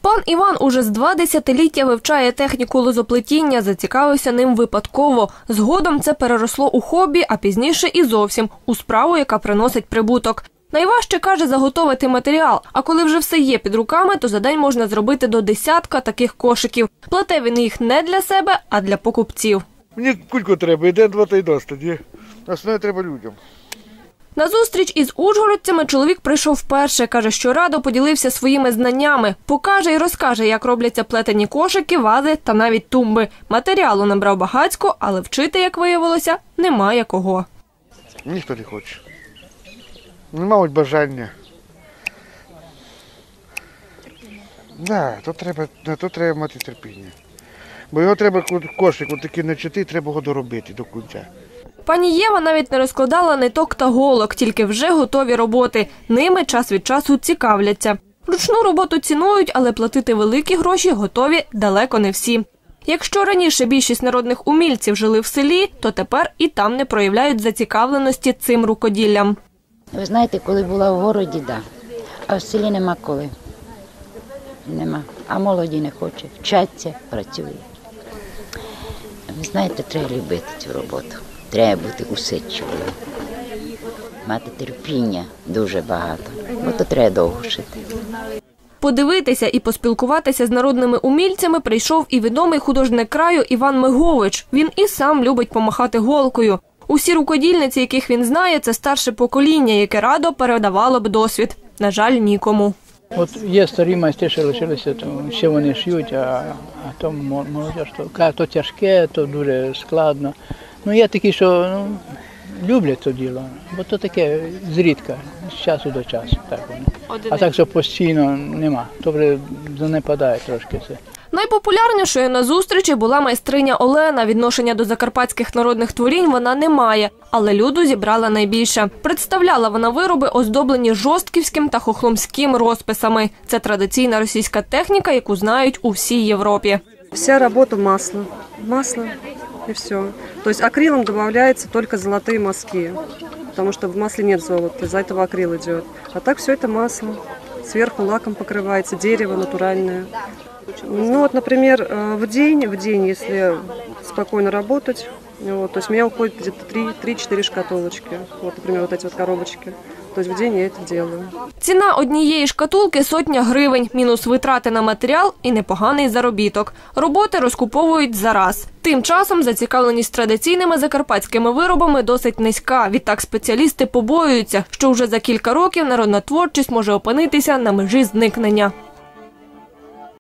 Пан Іван уже з 2 десятиліття вивчає техніку лозоплетіння, зацікавився ним випадково. Згодом це переросло у хобі, а пізніше і зовсім у справу, яка приносить прибуток. Найважче, каже, заготовити матеріал, а коли вже все є під руками, то за день можна зробити до 10 таких кошиків. Плете він їх не для себе, а для покупців. Мені кульку треба, і день-два та й досить. Основне треба людям. На зустріч із ужгородцями чоловік прийшов вперше. Каже, що радо поділився своїми знаннями. Покаже і розкаже, як робляться плетені кошики, вази та навіть тумби. Матеріалу набрав багацько, але вчити, як виявилося, немає кого. Ніхто не хоче. Не мають бажання. То треба мати терпіння. Бо його треба кошик, отакий начати, треба його доробити до кінця. Пані Єва навіть не розкладала ниток та голок, тільки вже готові роботи. Ними час від часу цікавляться. Ручну роботу цінують, але платити великі гроші готові далеко не всі. Якщо раніше більшість народних умільців жили в селі, то тепер і там не проявляють зацікавленості цим рукоділлям. Ви знаєте, коли була в городі, да, а в селі нема коли. Нема. А молоді не хоче. Вчаться, працюють. Ви знаєте, треба любити цю роботу. Треба бути усидчивою. Мати терпіння дуже багато, бо то треба довго шити. Подивитися і поспілкуватися з народними умільцями прийшов і відомий художник краю Іван Мигович. Він і сам любить помахати голкою. Усі рукодільниці, яких він знає, це старше покоління, яке радо передавало б досвід. На жаль, нікому. От є старі майстри, що лишилися, то ще вони шиють, а то молодь, то тяжке, то дуже складно. Ну, є такі, що люблять це діло, бо то таке зрідка, з часу до часу. Так вони. А так, що постійно нема, то вже занепадає трошки це. Найпопулярнішою на зустрічі була майстриня Олена. Відношення до закарпатських народних творінь вона не має, але люду зібрала найбільше. Представляла вона вироби, оздоблені жостківським та хохломським розписами. Це традиційна російська техніка, яку знають у всій Європі. Вся робота масло. Масло и все. То есть акрилом добавляются только золотые мазки, потому что в масле нет золота, из-за этого акрил идет. А так все это масло. Сверху лаком покрывается, дерево натуральное. Ну вот, например, в день, если спокойно работать, вот, то есть у меня уходит где-то 3-4 шкатулочки, вот, например, вот эти вот коробочки. То есть в день я это делаю. Ціна однієї шкатулки – 100 гривень, мінус витрати на матеріал і непоганий заробіток. Роботи розкуповують за раз. Тим часом зацікавленість традиційними закарпатськими виробами досить низька. Відтак спеціалісти побоюються, що вже за кілька років народна творчість може опинитися на межі зникнення.